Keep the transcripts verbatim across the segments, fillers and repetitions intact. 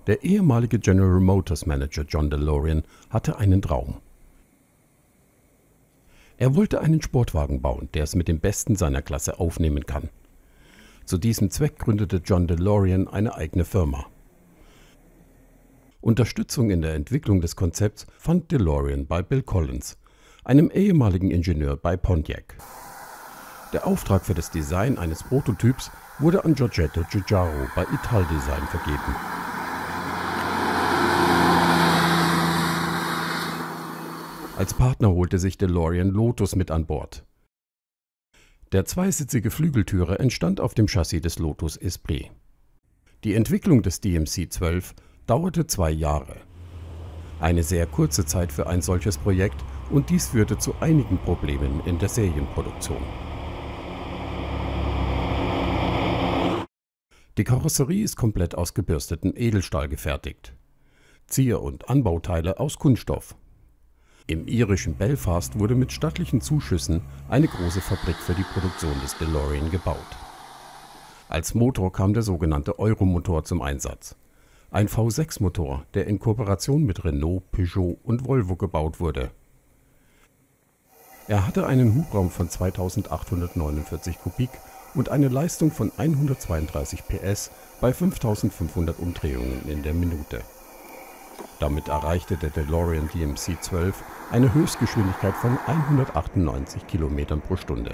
Der ehemalige General Motors Manager John DeLorean hatte einen Traum. Er wollte einen Sportwagen bauen, der es mit dem Besten seiner Klasse aufnehmen kann. Zu diesem Zweck gründete John DeLorean eine eigene Firma. Unterstützung in der Entwicklung des Konzepts fand DeLorean bei Bill Collins, einem ehemaligen Ingenieur bei Pontiac. Der Auftrag für das Design eines Prototyps wurde an Giorgetto Giugiaro bei Italdesign vergeben. Als Partner holte sich DeLorean Lotus mit an Bord. Der zweisitzige Flügeltürer entstand auf dem Chassis des Lotus Esprit. Die Entwicklung des D M C zwölf dauerte zwei Jahre. Eine sehr kurze Zeit für ein solches Projekt, und dies führte zu einigen Problemen in der Serienproduktion. Die Karosserie ist komplett aus gebürstetem Edelstahl gefertigt. Zier- und Anbauteile aus Kunststoff. Im irischen Belfast wurde mit stattlichen Zuschüssen eine große Fabrik für die Produktion des DeLorean gebaut. Als Motor kam der sogenannte Euromotor zum Einsatz. Ein V sechs Motor, der in Kooperation mit Renault, Peugeot und Volvo gebaut wurde. Er hatte einen Hubraum von zweitausendachthundertneunundvierzig Kubik und eine Leistung von hundertzweiunddreißig P S bei fünftausendfünfhundert Umdrehungen in der Minute. Damit erreichte der DeLorean D M C zwölf eine Höchstgeschwindigkeit von hundertachtundneunzig Kilometern pro Stunde.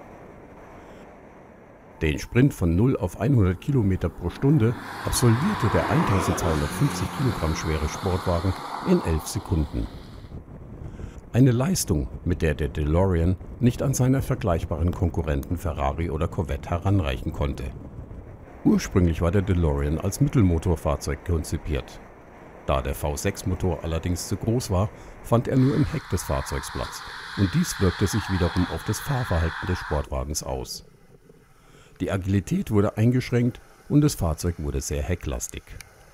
Den Sprint von null auf hundert Kilometer pro Stunde absolvierte der eintausendzweihundertfünfzig Kilogramm schwere Sportwagen in elf Sekunden. Eine Leistung, mit der der DeLorean nicht an seine vergleichbaren Konkurrenten Ferrari oder Corvette heranreichen konnte. Ursprünglich war der DeLorean als Mittelmotorfahrzeug konzipiert. Da der V sechs Motor allerdings zu groß war, fand er nur im Heck des Fahrzeugs Platz, und dies wirkte sich wiederum auf das Fahrverhalten des Sportwagens aus. Die Agilität wurde eingeschränkt und das Fahrzeug wurde sehr hecklastig.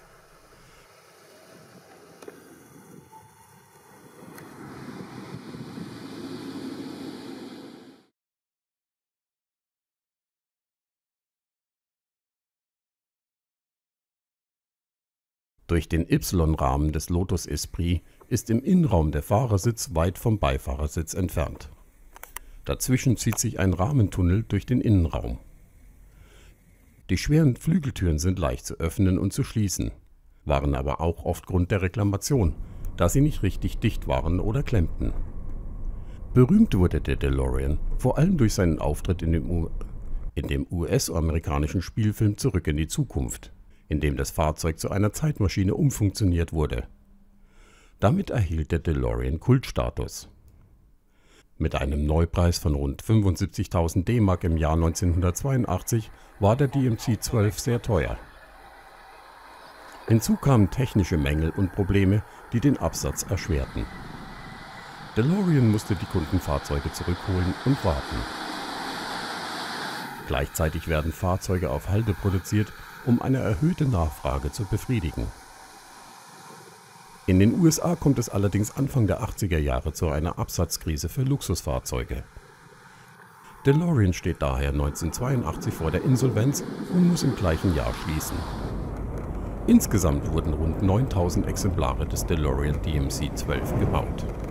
Durch den Y-Rahmen des Lotus Esprit ist im Innenraum der Fahrersitz weit vom Beifahrersitz entfernt. Dazwischen zieht sich ein Rahmentunnel durch den Innenraum. Die schweren Flügeltüren sind leicht zu öffnen und zu schließen, waren aber auch oft Grund der Reklamation, da sie nicht richtig dicht waren oder klemmten. Berühmt wurde der DeLorean vor allem durch seinen Auftritt in dem, U in dem U S-amerikanischen Spielfilm Zurück in die Zukunft, in dem das Fahrzeug zu einer Zeitmaschine umfunktioniert wurde. Damit erhielt der DeLorean Kultstatus. Mit einem Neupreis von rund fünfundsiebzigtausend D-Mark im Jahr neunzehnhundertzweiundachtzig war der D M C zwölf sehr teuer. Hinzu kamen technische Mängel und Probleme, die den Absatz erschwerten. DeLorean musste die Kundenfahrzeuge zurückholen und warten. Gleichzeitig werden Fahrzeuge auf Halde produziert, um eine erhöhte Nachfrage zu befriedigen. In den U S A kommt es allerdings Anfang der achtziger Jahre zu einer Absatzkrise für Luxusfahrzeuge. DeLorean steht daher neunzehnhundertzweiundachtzig vor der Insolvenz und muss im gleichen Jahr schließen. Insgesamt wurden rund neuntausend Exemplare des DeLorean D M C zwölf gebaut.